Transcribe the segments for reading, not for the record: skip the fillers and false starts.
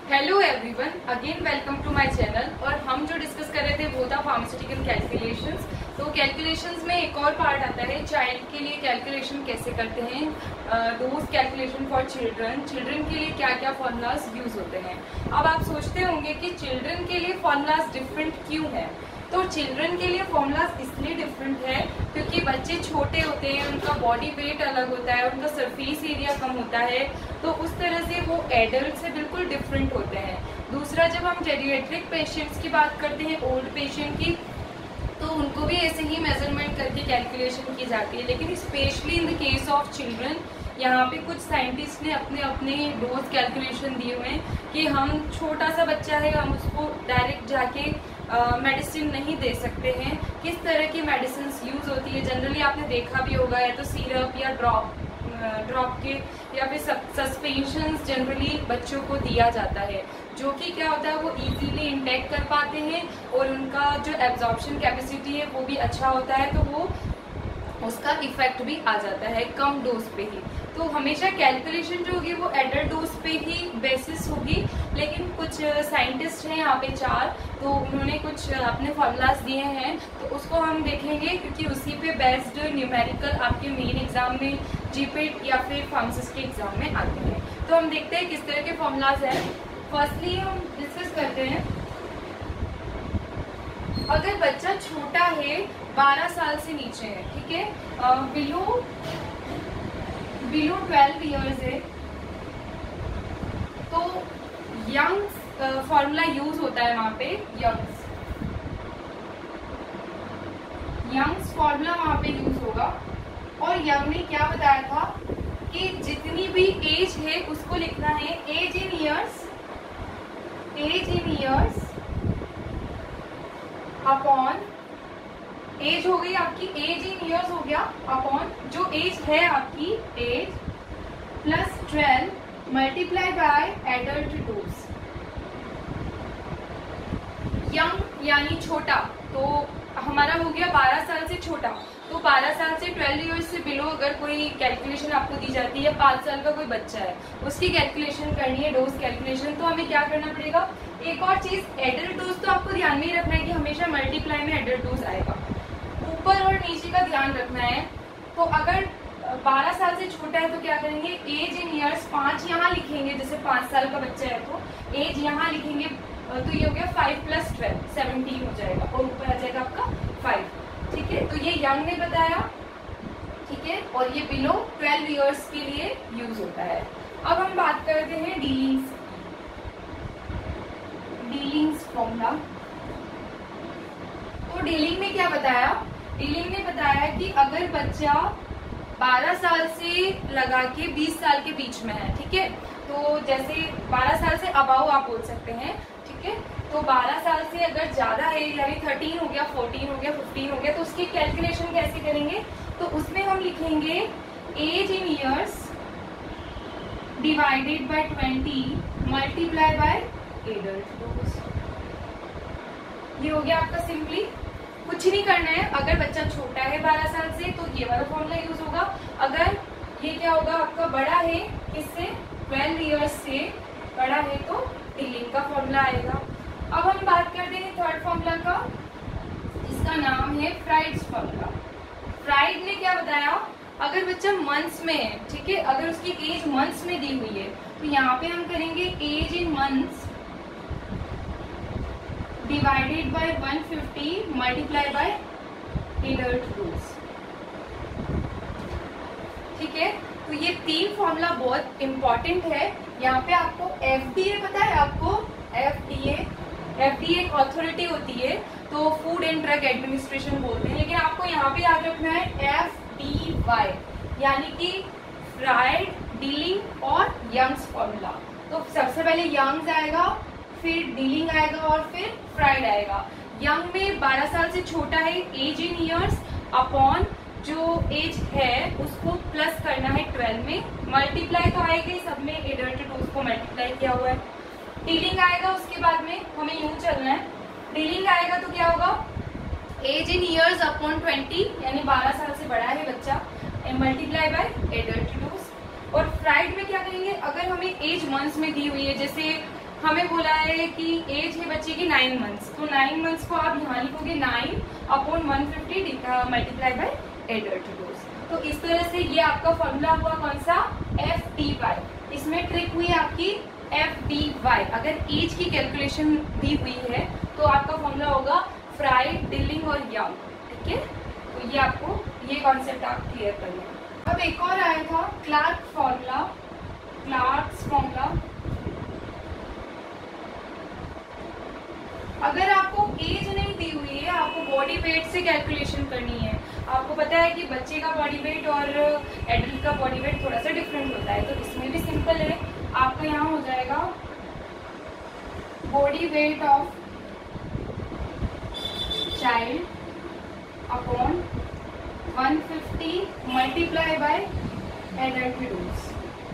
Hello everyone, again welcome to my channel. और हम जो डिस्कस कर रहे थे वो था फार्मास्यूटिकल कैलकुलेशंस। तो कैलकुलेशंस में एक और पार्ट आता है चाइल्ड के लिए कैलकुलेशन कैसे करते हैं, dose calculation for children. Children के लिए क्या क्या फॉर्मूलाज यूज होते हैं। अब आप सोचते होंगे कि चिल्ड्रन के लिए फॉर्मूलाज डिफरेंट क्यों है। तो चिल्ड्रन के लिए फॉर्मूलाज इसलिए डिफरेंट है क्योंकि बच्चे छोटे होते हैं, उनका बॉडी वेट अलग होता है, उनका सरफेस एरिया कम होता है, तो उस तरह से वो एडल्ट से बिल्कुल डिफरेंट होते हैं। दूसरा, जब हम जेरिएट्रिक पेशेंट्स की बात करते हैं, ओल्ड पेशेंट की, तो उनको भी ऐसे ही मेजरमेंट करके कैलकुलेशन की जाती है। लेकिन specially in the case of children, यहाँ पे कुछ साइंटिस्ट ने अपने अपने डोज कैलकुलेशन दिए हुए हैं कि हम छोटा सा बच्चा है, हम उसको डायरेक्ट जाके मेडिसिन नहीं दे सकते हैं। किस तरह की मेडिसिन यूज होती है, जनरली आपने देखा भी होगा, या तो सिरप या ड्रॉप के या फिर सस्पेंशन जनरली बच्चों को दिया जाता है, जो कि क्या होता है वो इजीली इंटेक कर पाते हैं और उनका जो एब्जॉर्प्शन कैपेसिटी है वो भी अच्छा होता है, तो वो उसका इफेक्ट भी आ जाता है कम डोज पे ही। तो हमेशा कैलकुलेशन जो होगी वो एडल्ट डोज पे ही बेसिस होगी। लेकिन कुछ साइंटिस्ट हैं यहाँ पे 4, तो उन्होंने कुछ अपने फॉर्मूलाज दिए हैं, तो उसको हम देखेंगे क्योंकि उसी पे बेस्ड न्यूमेरिकल आपके मेन एग्जाम में, जीपेट या फिर फार्मासिस्ट के एग्जाम में आते हैं। तो हम देखते हैं किस तरह के फॉर्मूलाज हैं। फर्स्टली हम डिस्कस करते हैं, अगर बच्चा छोटा है, 12 साल से नीचे है, ठीक है, बिलो 12 इयर्स है, तो यंग्स फॉर्मूला यूज होता है वहां पे। यंग्स फॉर्मूला वहां पे यूज होगा। और यंग ने क्या बताया था कि जितनी भी एज है उसको लिखना है age in years upon, age हो गई आपकी, एज इन ईयर्स हो गया, अपॉन जो एज है आपकी age plus 12 multiply by adult dose. Young यानी छोटा, तो हमारा हो गया 12 साल से छोटा। तो 12 साल से 12 इयर्स से बिलो अगर कोई कैलकुलेशन आपको दी जाती है, 5 साल का कोई बच्चा है, उसकी कैलकुलेशन करनी है, डोज कैलकुलेशन, तो हमें क्या करना पड़ेगा। एक और चीज, एडल्ट डोज तो आपको ध्यान में ही रखना है कि हमेशा मल्टीप्लाई में एडल्ट डोज आएगा, ऊपर और नीचे का ध्यान रखना है। तो अगर 12 साल से छोटा है तो क्या करेंगे, एज इन ईयर्स 5 यहाँ लिखेंगे, जैसे 5 साल का बच्चा है तो एज यहाँ लिखेंगे, तो ये हो गया 5 + 12 17 हो जाएगा, और ऊपर आ जाएगा आपका 5, ठीक है। तो ये यंग ने बताया, ठीक है, और ये बिलो 12 इयर्स के लिए यूज होता है। अब हम बात करते हैं डीलिंग्स फॉर्मूला। तो डीलिंग ने क्या बताया, डीलिंग ने बताया कि अगर बच्चा 12 साल से लगा के 20 साल के बीच में है, ठीक है, तो जैसे 12 साल से अबाउ आप बोल सकते हैं, ठीक है, तो 12 साल से अगर ज्यादा है, यानी 13 हो गया, 14 हो गया, 15 हो गया, तो उसकी कैलकुलेशन कैसे करेंगे। तो उसमें हम लिखेंगे age in years divided by 20 multiply by adult dose. ये हो गया आपका सिंपली, कुछ नहीं करना है। अगर बच्चा छोटा है 12 साल से तो ये वाला फॉर्मूला यूज होगा। अगर ये क्या होगा आपका बड़ा है, किससे, 12 इयर्स से बड़ा है, तो डीलिंग का फॉर्मूला आएगा। अब हम बात करते हैं थर्ड फॉर्मूला का, इसका नाम है फ्राइड्स फॉर्मूला। फ्राइड ने क्या बताया, अगर बच्चा मंथ्स में है, ठीक है, अगर उसकी एज मंथ्स में दी हुई है, तो यहाँ पे हम करेंगे age in months divided by 150 multiply by adult dose, ठीक है। तो ये 3 फॉर्मूला बहुत इंपॉर्टेंट है। यहाँ पे आपको FDA पता है, आपको FDA एक अथॉरिटी होती है, तो फूड एंड ड्रग एडमिनिस्ट्रेशन बोलते हैं, लेकिन आपको यहाँ पे याद रखना है FDY, यानी कि फ्राइड, डीलिंग और यंग्स फॉर्मूला। तो सबसे पहले यंग्स आएगा, फिर डीलिंग आएगा और फिर फ्राइड आएगा। यंग में 12 साल से छोटा है, एज इन ईयर्स अपॉन जो एज है उसको प्लस करना है 12 में, मल्टीप्लाई तो आएगा ही, सब में एडल्ट डोज को मल्टीप्लाई किया हुआ है। डीलिंग आएगा, उसके बाद में हमें यूं चलना है, डीलिंग आएगा तो क्या होगा, एज इन ईयर्स अपॉन 20, यानी 12 साल से बड़ा है बच्चा, मल्टीप्लाई बाय एडल्ट डोज। और फ्राइड में क्या करेंगे, अगर हमें एज मंथ्स में दी हुई है, जैसे हमें बोला है कि एज है बच्चे की 9 मंथ्स, तो 9 मंथ्स को आप यहाँ लिखोगे 9/150 मल्टीप्लाई बाय एडल्ट डोज। तो इस तरह से ये आपका फॉर्मूला हुआ कौन सा, FDY। इसमें ट्रिक हुई आपकी FDY। अगर एज की कैलकुलेशन दी हुई है तो आपका फॉर्मूला होगा फ्राई, डिलिंग और यंग, ठीक है। तो ये आपको ये कॉन्सेप्ट आप क्लियर कर लें। अब एक और आया था क्लार्क्स फॉर्मूला। अगर आपको एज नहीं दी हुई है, आपको बॉडी वेट से कैलकुलेशन करनी है। आपको पता है कि बच्चे का बॉडी वेट और एडल्ट का बॉडी वेट थोड़ा सा डिफरेंट होता है, तो इसमें भी सिंपल है। आपका यहाँ हो जाएगा body weight of child upon 150 multiply by adult dose.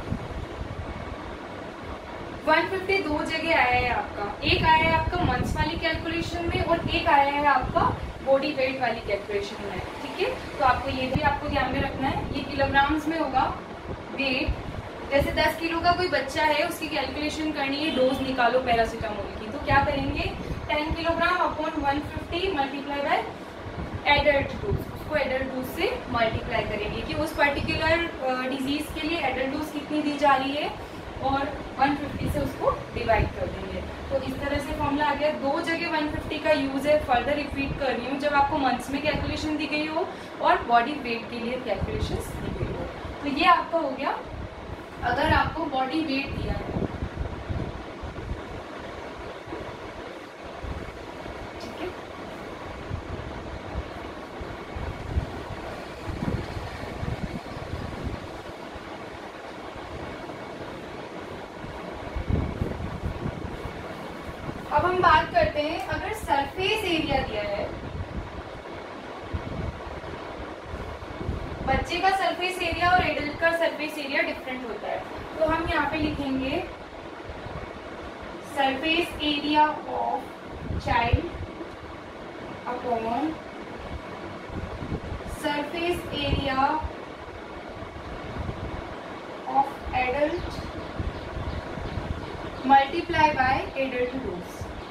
150 दो जगह आया है आपका, एक आया है आपका मंथ्स वाली कैलकुलेशन में और एक आया है आपका बॉडी वेट वाली कैलकुलेशन में, ठीक है। तो आपको ये भी आपको ध्यान में रखना है। ये किलोग्राम्स में होगा वेट। जैसे 10 किलो का कोई बच्चा है, उसकी कैलकुलेशन करनी है, डोज निकालो पैरासीटामोल की, तो क्या करेंगे 10 kilogram upon 150 multiply by adult dose. उसको एडल्ट डोज से मल्टीप्लाई करेंगे कि उस पर्टिकुलर डिजीज के लिए एडल्ट डोज कितनी दी जा रही है और 150 से उसको डिवाइड कर देंगे। तो इस तरह से फॉर्मूला आ गया। दो जगह 150 का यूज है। फर्दर रिपीट कर रही हूँ, जब आपको मंथ्स में कैलकुलेशन दी गई हो और बॉडी वेट के लिए कैलकुलेशंस दी गई हो। तो ये आपका हो गया अगर आपको बॉडी वेट दिया है, ठीक है। अब हम बात करते हैं अगर सरफेस एरिया दिया है, बच्चे का सरफेस एरिया और एडल्ट का सरफेस एरिया डिफरेंट होता है, तो हम यहाँ पे लिखेंगे surface area of child upon surface area of adult multiply by adult dose.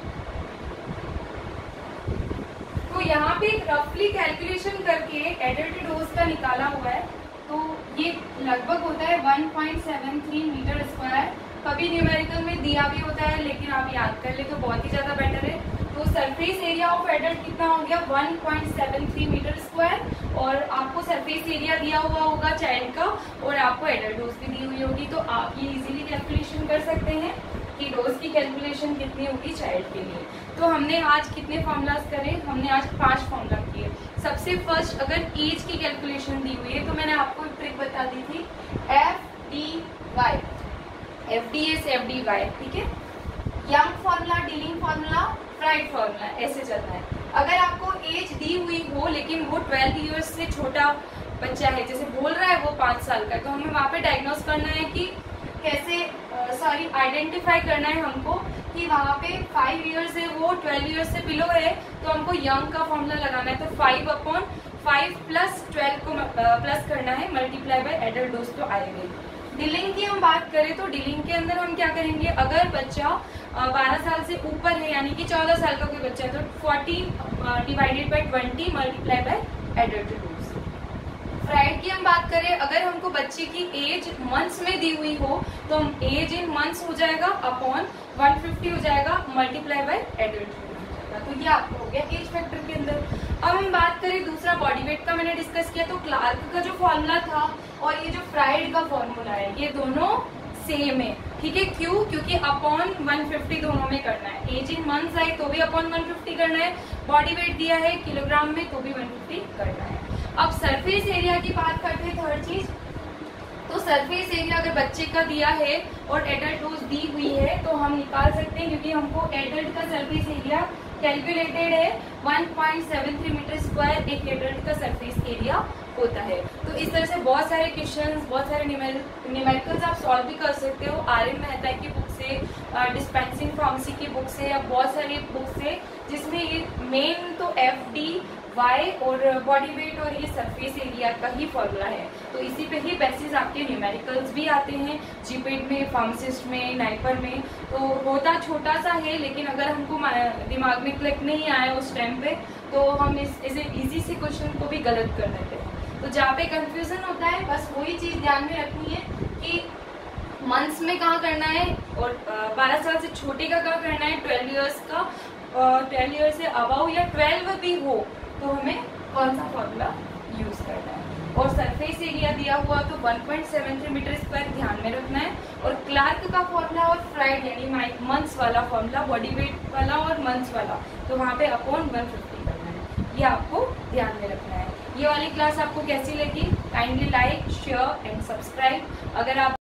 तो यहाँ पे रफली कैलकुलेशन करके एडल्ट डोज का निकाला हुआ है, तो ये लगभग होता है 1.73 मीटर स्क्वायर। कभी न्यूमेरिकल में दिया भी होता है, लेकिन आप याद कर ले तो बहुत ही ज्यादा बेटर है। तो सरफेस एरिया ऑफ एडल्ट कितना हो गया 1.73 मीटर स्क्वायर, और आपको सरफेस एरिया दिया हुआ होगा चाइल्ड का और आपको एडल्ट डोज भी दी हुई होगी, तो आप ये इजीली कैलकुलेशन कर सकते हैं कि डोज की कैलकुलेशन कितनी होगी चाइल्ड के लिए। तो हमने आज कितने फॉर्मूलाज करे, हमने आज 5 फॉर्मूला किए। सबसे फर्स्ट अगर एज की कैलकुलेशन दी हुई है तो मैंने आपको एक ट्रिक बता दी थी FDY, FDS FDY, ठीक है। Young formula, Dilling formula, Fried formula, ऐसे चलना है। अगर आपको एज दी हुई हो लेकिन वो 12 ईयर्स से छोटा बच्चा है, जैसे बोल रहा है वो 5 साल का, तो हमें वहाँ पे डायग्नोस करना है कि कैसे आइडेंटिफाई करना है हमको कि वहाँ पे 5 ईयर्स है, वो 12 ईयर्स से बिलो है, तो हमको यंग का फॉर्मूला लगाना है। तो 5/5 प्लस 12 को प्लस करना है, मल्टीप्लाई बाय एडल्ट डोज तो आएगी। डीलिंग की हम बात करें तो डीलिंग के अंदर हम क्या करेंगे, अगर बच्चा 12 साल से ऊपर है यानी कि 14 साल का कोई बच्चा है तो 40 divided by 20 multiply by adult dose. Fried की हम बात करें, अगर हमको बच्चे की एज मंथ्स में दी हुई हो तो हम एज इन मंथ्स हो जाएगा अपॉन 150 हो जाएगा मल्टीप्लाई बाय एडल्ट डोज हो जाएगा। तो ये आपको हो गया एज फैक्टर के अंदर। अब हम बात करें दूसरा बॉडी वेट का, मैंने डिस्कस किया। तो क्लार्क का जो फॉर्मूला था और ये जो फ्राइड का फॉर्मूला है ये दोनों सेम है, ठीक है। क्यों? क्योंकि अपॉन 150 दोनों में करना है। एज इन मंथ्स आई तो भी अपॉन 150 करना है, बॉडी वेट दिया है किलोग्राम में तो भी 150 करना है। अब सरफेस एरिया की बात करते हैं, थर्ड चीज। तो सरफेस एरिया अगर बच्चे का दिया है और एडल्ट डोज दी हुई है तो हम निकाल सकते हैं, क्योंकि हमको एडल्ट का सरफेस एरिया कैलकुलेटेड है 1.73 मीटर स्क्वायर एक एडल्ट का सरफेस एरिया होता है। तो इस तरह से बहुत सारे क्वेश्चंस, बहुत सारे न्यूमेरिकल्स आप सॉल्व भी कर सकते हो। RM मेहता की बुक से, डिस्पेंसिंग फार्मेसी की बुक से, या बहुत सारी बुक से, जिसमें ये मेन तो FD वाई और बॉडी वेट और ये सरफेस एरिया का ही फॉर्मूला है। तो इसी पे ही बेसिस आपके न्यूमेरिकल्स भी आते हैं जीपेट में, फार्मासिस्ट में, नाइपर में। तो होता छोटा सा है, लेकिन अगर हमको दिमाग में क्लिक नहीं आया उस टाइम पे तो हम इस इजी से क्वेश्चन को भी गलत कर देते हैं। तो जहाँ पे कंफ्यूजन होता है बस वही चीज़ ध्यान में रखनी है कि मंथ्स में कहाँ करना है और 12 साल से छोटे का कहाँ करना है, 12 इयर्स का, 12 इयर्स से अबाउ या 12 भी हो तो हमें कौन सा फॉर्मूला यूज करना है। और सरफेस एरिया दिया हुआ तो 1.73 मीटर स्क्वायर ध्यान में रखना है। और क्लार्क का फॉर्मूला और फ्राइड यानी मंथ्स वाला फॉर्मूला, बॉडी वेट वाला और मंथ्स वाला, तो वहाँ पे अपॉन 150 करना है, ये आपको ध्यान में रखना है। ये वाली क्लास आपको कैसी लगी? Kindly like, share and subscribe. अगर आप